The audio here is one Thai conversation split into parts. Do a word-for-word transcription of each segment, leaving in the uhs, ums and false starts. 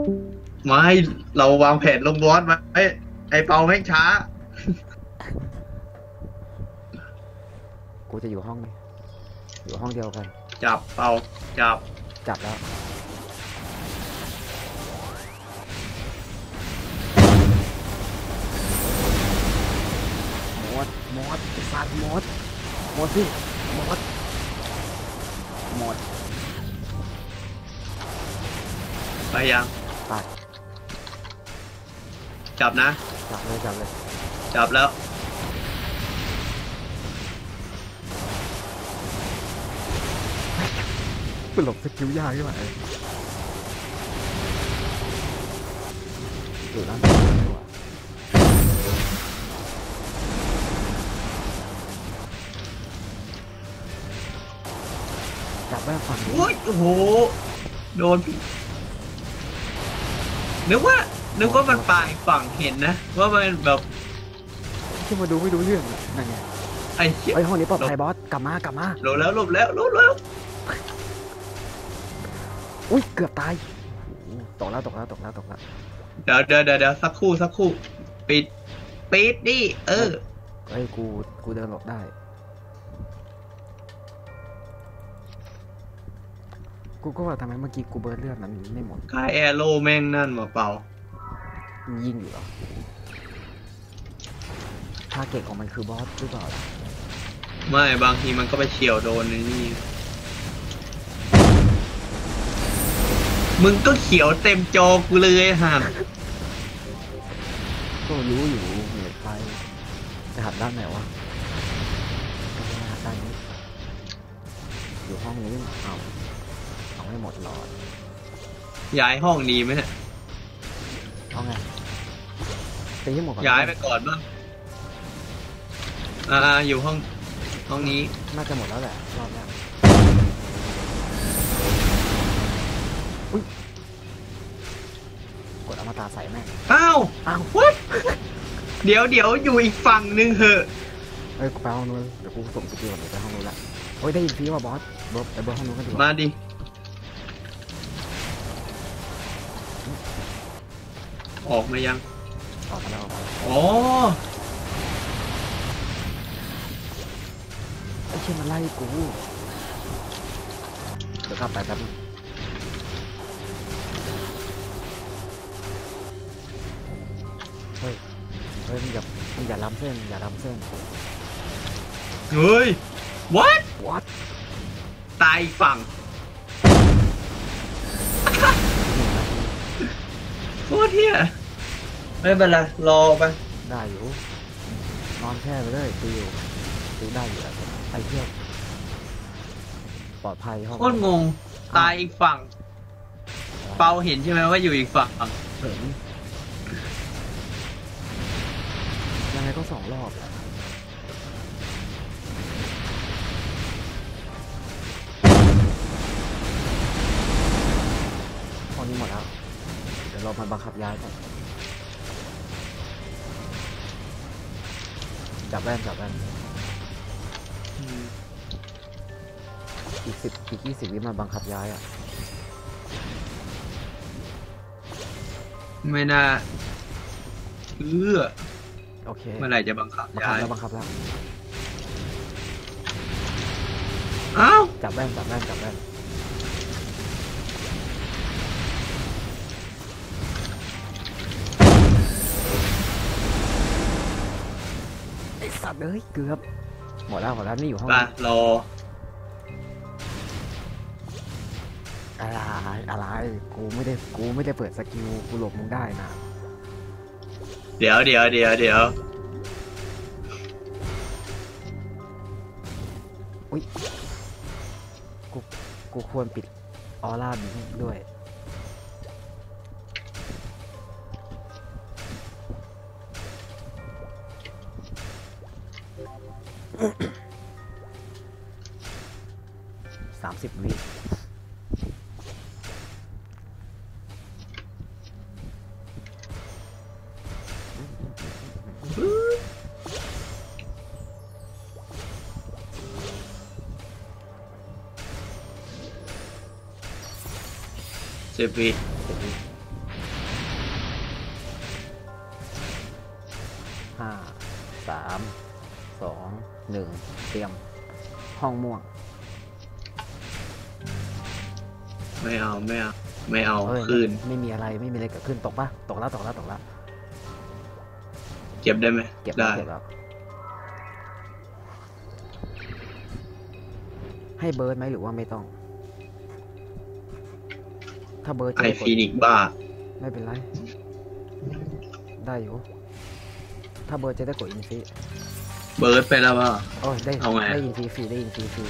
ไม่เราวางแผนลงบอสมาไอ้ไอ้เปาแม่งช้ากูจะอยู่ห้องนี้อยู่ห้องเดียวกันจับเปาจับจับแล้วหมดหมดไอ้สัตว์หมดหมดสิหมดหมดไปยังไปจับนะจับเลยจับเลยจับแล้วเป็นหลบสกิลยากใช่ไหมอยู่ด้านบนดีกว่าจับแม่ฝั่งนี้โอ้โหโดนนึกว่านึกว่ามันปลายฝั่งเห็นนะว่ามันแบบที่มาดูไม่รู้เรื่องนั่นไงไอ้เหี้ยไอ้ห้องนี้ปลอดภัยบอสกลับมากลับมาหลบแล้วหลบแล้วหลบแล้วอุ้ยเกือบตายตกแล้วตกแล้วตกแล้วตกแล้วเดี๋ยวเดี๋ยวเดี๋ยวสักครู่สักครู่ปิดปิดดิเออเฮ้ยกูกูเดินหลบได้กูก็ว่าทำไมเมื่อกี้กูเบิร์ดเลือดมันไม่หมดกายแอโร่แม่งนั่นมาเปล่ายิงอยู่เหรอทาร์เก็ตของมันคือบอสหรือเปล่าไม่บางทีมันก็ไปเฉี่ยวโดนนี่มึงก็เขียวเต็มจอกูเลยฮะก็รู้อยู่เหนื่อยไปจะหัดด้านไหนวะก็จะหัดด้านนี้อยู่ห้องนี้เอาเอาให้หมดหลอดย้ายห้องดีไหมเนี่ยเอาไงตีให้หมดก่อนย้ายไปก่อนบ้างอ่าอยู่ห้องห้องนี้น่าจะหมดแล้วแหละรอบแรกอุ้ยกดอมตะใส่แม่งอ้าวอ้าววัดเดี๋ยวเดี๋ยวอยู่อีกฝั่งนึงเหอะเอ้ยกูไปห้องนู้นเดี๋ยวกูส่งสกิลก่อนไปห้องนู้นละโอ้ยได้ยินฟีว่าบอสบอสไปเบอร์ห้องนู้นกันดีกว่ามาดิออกมายังออกมาแล้วออกมาแล้วอ๋อไอ้เชี่ยมันไล่กูเดี๋ยวกลับไปแป๊บนึงเฮ้ยเฮ้ยมึงอย่ามึงอย่าล้ำเส้นอย่าล้ำเส้นเฮ้ย what what ตายฝั่งโคตรเที่ยไม่เป็นไรรอไปได้อยู่นอนแช่ไปเลยตีอยู่ตีได้อยู่แล้วไปเที่ยวปลอดภัยห้องโคตรงงตายอีกฝั่งเปาเห็นใช่ไหมว่าอยู่อีกฝั่งเห็นยังไงก็สองรอบห้องนี้หมดแล้วเดี๋ยวเรามาบังคับย้ายก่อนจับแว่นจับแว่นอีกสิบอีกยี่สิบวิมาบังคับย้ายอ่ะไม่น่าเออโอเคเมื่อไหร่จะบังคับย้ายแล้วบังคับแล้วอ้าวจับแว่นจับแว่นจับแว่นไอ้สัตว์เอ้ยเกือบหมดแล้วหมดแล้วนี่อยู่ห้องนี้รออะไรอะไรกูไม่ได้กูไม่ได้เปิดสกิลกูหลบมึงได้นะเดี๋ยวเดี๋ยวเดี๋ยวเดี๋ยวอุ้ยกูกูควรปิดออร่าบิงด้วยสามสิบวิสิบวิห้าสามสองหนึ่งเตรียมห้องม่วงไม่เอาไม่เอาไม่เอาเอ้ยคืนไม่มีอะไรไม่มีอะไรเกิดขึ้นตกปะตกแล้วตกแล้วตกแล้วเก็บได้ไหมเก็บแล้ได้วเก็บแล้วให้เบิร์ดไหมหรือว่าไม่ต้อง ถ้าเบิร์ดจะไอได้กดฟีนิกซ์บ้าไม่เป็นไร ได้อยู่ ถ้าเบิร์ดจะได้กดอินฟิเบิร์ดไปแล้วว่าโอ้ยได้เอาไงได้อินฟิฟรีได้อินฟิฟรี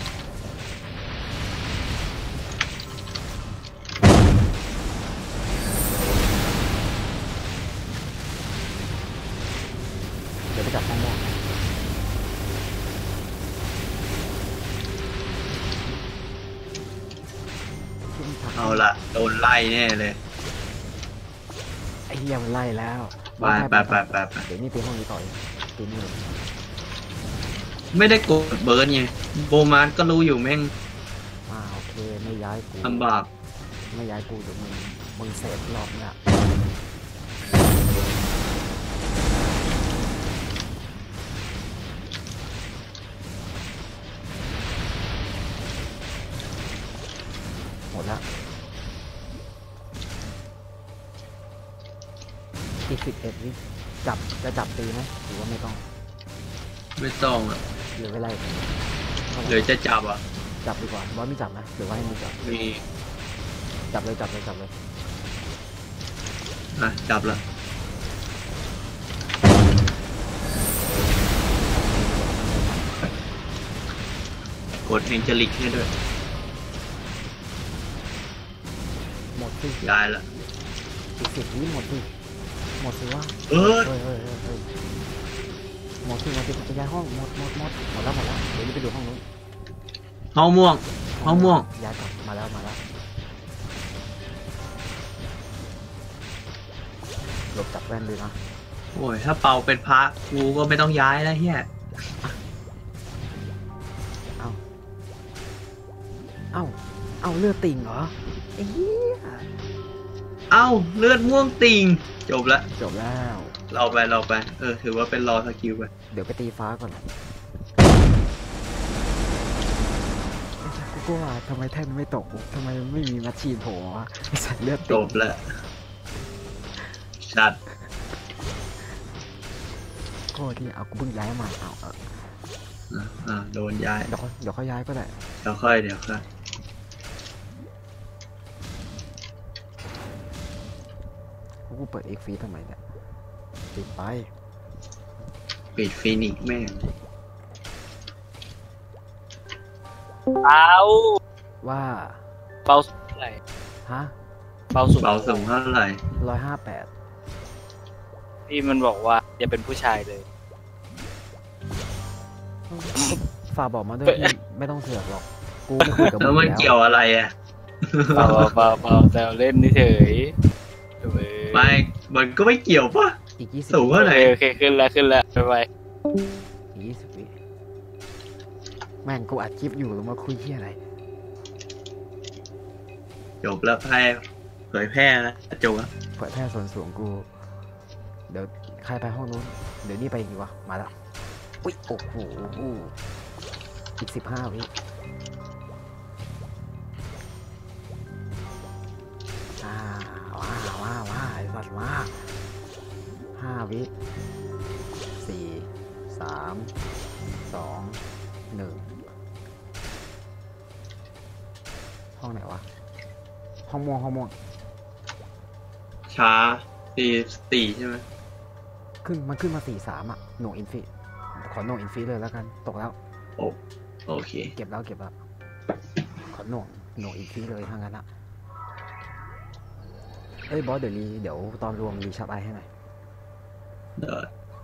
เดี๋ยวไปจับห้องม่วงเอาละโดนไล่แน่เลยไอ้เหี้ยมันไล่แล้วไปไปไปไปไปเดี๋ยวนี่ตีห้องนี้ต่อยตีนี่เลยไม่ได้กดเบิร์ดไงโบมานก็รู้อยู่แม่งอ่าโอเคไม่ย้ายกูลำบากไม่ย้ายกูเดี๋ยวมึงมึงเซฟรอบเนี้ยหมดละอีกสิบเอ็ดวิจับจะจับตีไหมหรือว่าไม่ต้องไม่ต้องอ่ะหรือเวลาหรือจะจับอ่ะจับดีกว่าบอสไม่จับนะหรือว่าให้มึงจับมีจับเลยจับเลยจับเลยอ่ะจับละกดเอนเจลิกให้ด้วยหมดสิได้ละอีกสิบวิหมดสิหมดสิว่าเออเฮ้ยเฮ้ยเฮ้ยเฮ้ยหมดสิหมดสิจะย้ายห้องหมดหมดหมดหมดแล้วหมดแล้วเดี๋ยวนี้ไปดูห้องนู้นห้องม่วง ห้องม่วงย้ายกลับมาแล้วมาแล้วหลบจับแว่นเลยนะโอ้ยถ้าเป่าเป็นพระกูก็ไม่ต้องย้ายแล้วเฮียเอ้าเอ้าเอ้าเลือดติ่งเหรอไอ้เหี้ยเอ้าเลือดม่วงติ่งจบละจบแล้วเราไปเราไปเออถือว่าเป็นรอสกิลไปเดี๋ยวไปตีฟ้าก่อนกูก็ว่าทำไมแท่นไม่ตกทำไมไม่มีแมชชีนโผล่วะไอ้สัตว์เลือดจติ่งบละชัดโคตรที่เอากูเพิ่งย้ายมาเอาเอาอ่ะอ่าโดนย้ายเดี๋ยวเขาเดี๋ยวเขาย้ายก็ได้เดี๋ยวค่อยเดี๋ยวค่อยกูเปิดเอ็กฟีทำไมเนี่ยปิดไปปิดฟีนิกซ์แม่งเป้าว่าเป้าสูงเท่าไหร่ฮะเป้าสูงเบาสูงเท่าไหร่ร้อยห้าแปดพี่มันบอกว่าอย่าเป็นผู้ชายเลยฝากบอกมาด้วยพี่ไม่ต้องเสือกหรอก กูไม่คุยกับมึแล้วงมันแล้วเกี่ยวอะไรอ่ะเปล่าเปล่าเปล่าแต่เล่นนี่เฉยเว้ยไม่มันก็ไม่เกี่ยวปะอีกยี่สิบสูงเท่าไหร่โอเคขึ้นแล้วขึ้นแล้วไปไปอีกยี่สิบวิแม่งกูอัดคลิปอยู่หรือมาคุยที่อะไรจบแล้วแพร่เผยแพร่แล้วจบแล้วเปิดแพร่ส่วนสูงกู เดี๋ยวใครไปห้องนู้น เดี๋ยวนี่ไปดีกว่ามาแล้ว อุ้ย โอ้โหอีกสิบห้าวิอ่าว้าว้าว้าไอ้สัตว์ว้าห้าวิสี่สามสองหนึ่งห้องไหนวะ ห้องม่วงห้องม่วงช้าสี่สี่ใช่ไหมขึ้นมันขึ้นมาสี่สามอ่ะหน่วงอินฟิขอหน่วงอินฟิเลยแล้วกัน ตกแล้วโอ้โอเคเก็บแล้วเก็บแล้วขอหน่วงหน่วงอินฟิเลยทางนั้นอ่ะเอ้ยบอสเดี๋ยวรีเดี๋ยวตอนรวมรีชับไอให้หน่อยเดี๋ยว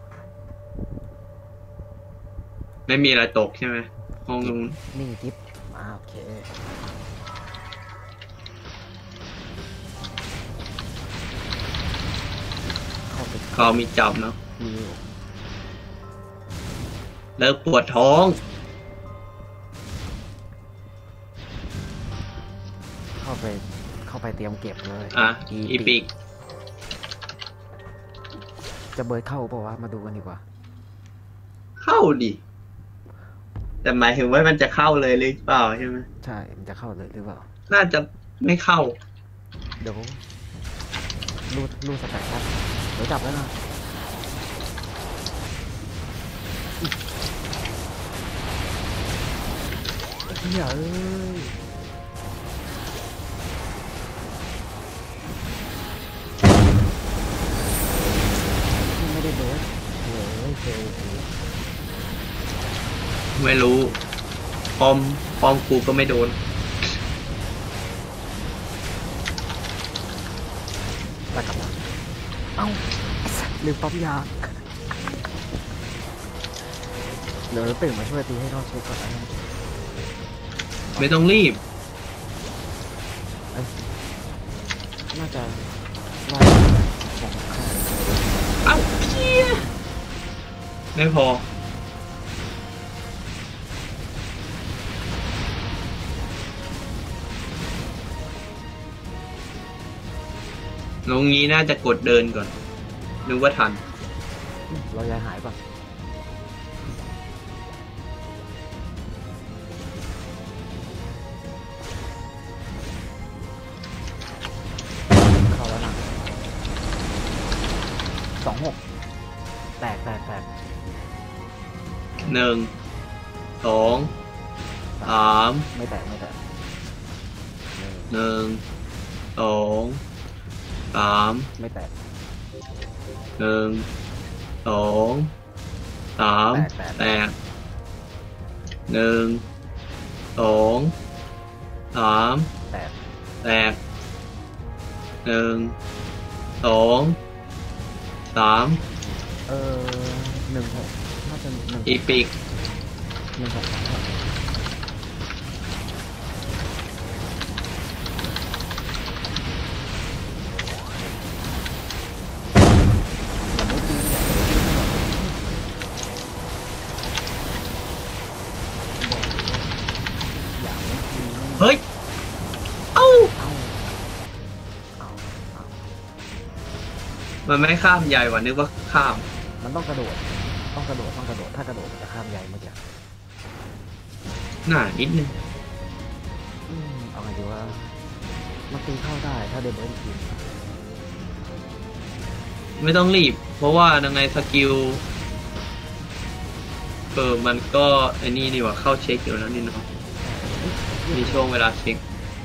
ไม่มีอะไรตกใช่ไหมห้องนู้นนิ่งกิฟมาโอเคเข้าไปเขามีจับเนาะมีอยู่เลิกปวดท้องเข้าไปเข้าไปเตรียมเก็บเลยอ่ะอีปิกจะเบิร์ดเข้าเปล่าวะมาดูกันดีกว่าเข้าดิแต่หมายถึงว่ามันจะเข้าเลยหรือเปล่าใช่ไหมใช่มันจะเข้าเลยหรือเปล่าน่าจะไม่เข้าเดี๋ยวรูดรูดสแต็กครับเดี๋ยวจับแล้วนะเฮียเอ้ยไม่ได้เบิร์ดเฮ้ยเฟลไม่รู้ปอมปอมกูก็ไม่โดนตัดกลับมาเอ้าไอ้สัสลืมปั๊มยาเดี๋ยวตื่นมาช่วยตีให้นอกเช็คก่อนนะไม่ต้องรีบน่าจะไล่ของข้างเอ้าเชี่ยไม่พอ ลงนี้น่าจะกดเดินก่อน นึกว่าทันเรายายหายป่ะเข้าแล้วนะสองหกแตกแตกแตกหนึ่ง สอง สามไม่แตกไม่แตกหนึ่ง สอง สามไม่แตกหนึ่ง สอง สามแตกแตกแตกหนึ่ง สอง สามแตกแตกหนึ่ง สอง สามเออหนึ่งหกน่าจะหนึ่งอีปิกหนึ่งหกอย่าไม่ตีไม่เฮ้ย เอ้าเอาเอาเอามันไม่ข้ามใหญ่กว่านึกว่าข้ามมันต้องกระโดด ต้องกระโดด ต้องกระโดด ถ้ากระโดดมันจะข้ามใหญ่เมื่อกี้หน้านิดนึงอืมเอาไงดีว่ามันตีเข้าได้ ถ้าเดบเบิลทีมไม่ต้องรีบ เพราะว่ายังไงสกิลเออมันก็ไอ้นี่นี่หว่าเข้าเช็คอยู่แล้วนี่เนาะมีช่วงเวลาเช็ค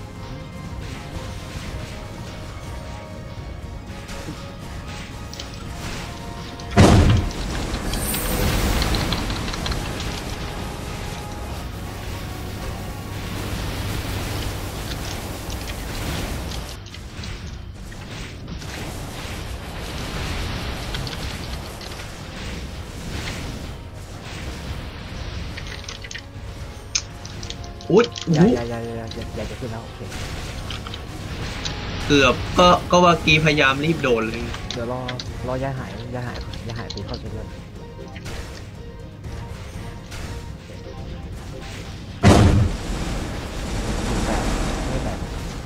อุ๊ยอย่าอุ๊ยอย่าอย่าอย่าอย่าอย่าจะขึ้นแล้วโอเคเกือบก็ก็ว่ากีพยายามรีบโดนเลยเดี๋ยวรอ รอยาหายยาหายยาหายตีเข้าเช็คเลยแตกไม่แตก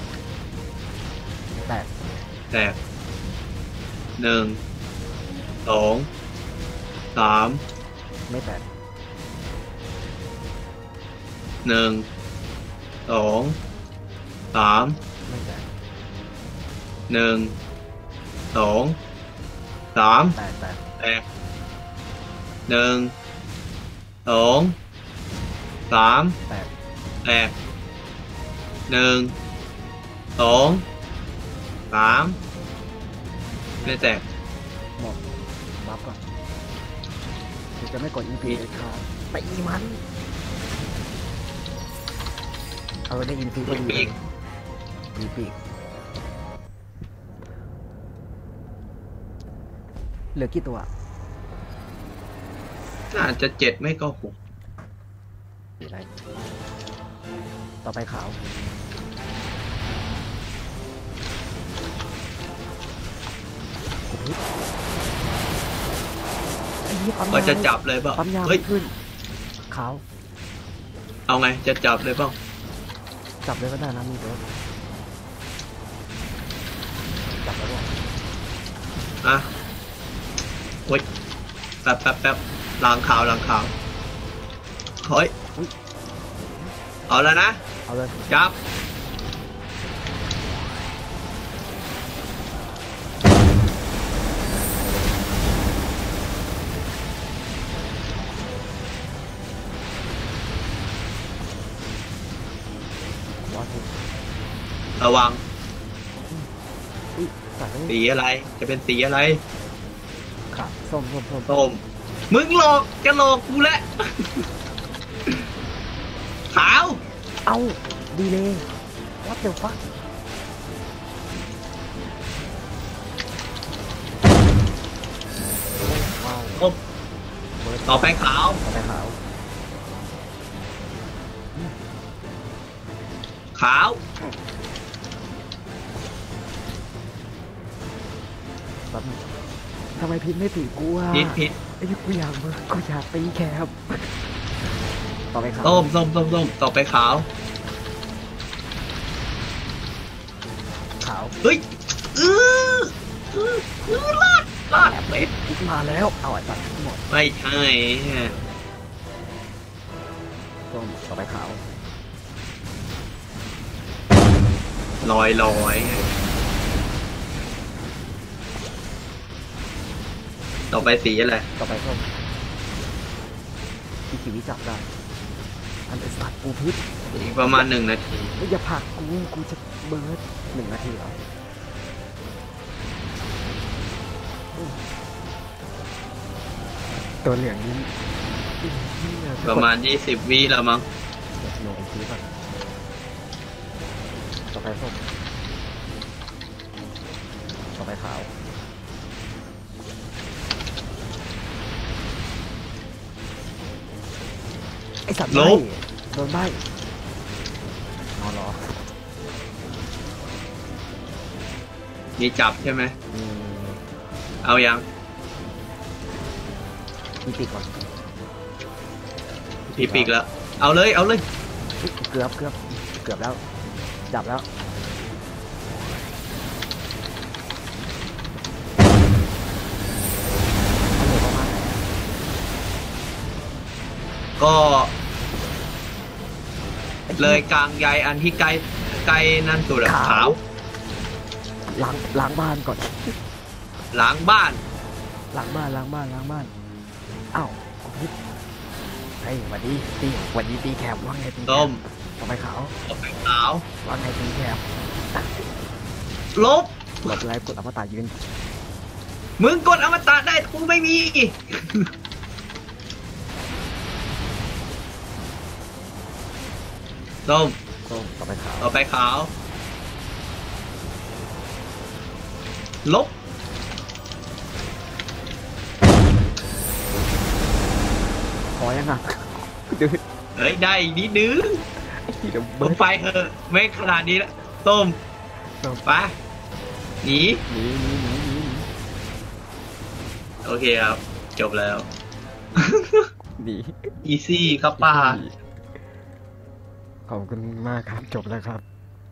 แตกแตกหนึ่ง สอง สามไม่แตกหนึ่ง สอง สามไม่แตกหนึ่ง สอง สามแตกแตกแตกหนึ่ง สอง สามแตกแตกหนึ่ง สอง สามไม่แตกหมดบัฟก่อนกูจะไม่กดอีพีเลยครับไปอีมันเอาได้อินฟีก็ดีเลยมีปีกเหลือกี่ตัวน่าจะเจ็ดไม่ก็หกสีอะไรต่อไปขาวโอ้โหไอ้เหี้ยปั๊มก็ยาจะจับเลยเปล่าปั๊มยาเฮ้ยขึ้นขาวเอาไงจะจับเลยเปล่าจับเลยก็ได้นะมีเบิร์ดจับแล้วบอกอ่ะโอ้ยแป๊บแป๊บแป๊บหลังขาวหลังขาวเฮ้ยเอาแล้วนะเอาเลยจับว่าสิระวังอุ้ยสัตว์เลยสีอะไรจะเป็นสีอะไรขาส้มส้มส้มส้มมึงหลอกจะหลอกกูแหละ ขาวเอ้าดีเลยวัดเดี๋ยวฟักส้มต่อไปขาวต่อไปขาวขาวแบบทำไมพิษไม่ตีกูอ่ะผิดผิดไอ้ยกูอยากมึงกูอยากตีแคบต่อไปขาวส้มส้มส้มส้มต่อไปขาวขาวเฮ้ยอืออืออือลาดลาดเป็ดมาแล้วเอาไอ้สัตว์หมดไม่ใช่ส้มต่อไปขาวลอยลอยต่อไปสีอะไรต่อไปส้มอีกกี่วิจับได้อันไอ้สัตว์กูพิษอีกประมาณหนึ่งนาทีไม่อย่าผลักกูกูจะเบิร์ดหนึ่งนาทีเหรอตัวเหลืองนี้ประมาณยี่สิบวิแล้วมั้งเดี๋ยวโยนทีก่อนต่อไปส้มต่อไปขาวไอสัตว์ใบ้โดนใบ้นอนรอมีจับใช่ไหมมีเอายังมีปีกก่อนพี่ปีกแล้ว เอาเลยเอาเลยอุ๊ยเกือบเกือบเกือบแล้วจับแล้วเอาเลยประมาณก็เลยกลางใยอันที่ใกล้ใกล้นั่นสุดอะขาวล้างล้างบ้านก่อนหลังบ้านล้างบ้านล้างบ้านล้างบ้านอ้าวกูพิษเฮ้ยหวันดีตีหวันดีตีแคบว่าไงตีแคส้บมต่อไปขาวต่อไปขาวว่าไงตีแคบลบหลบไลฟ์กดอมตะยืนมึงกดอมตะได้กูไม่มี ส้มส้มต่อไปขาวต่อไปขาว ลบพอยังอ่ะดื้อเฮ้ยได้อีกนิดนึงไอ้ที่เดี๋ยวมึเบิงร์ดไปเถอะไม่ขนาดนี้แล้วส้มส้มไปหนีหนีหนีหนีหนีหนีโอเคครับ จบแล้วหนีอีซี่ครับป้าขอบคุณมากครับจบแล้วครับ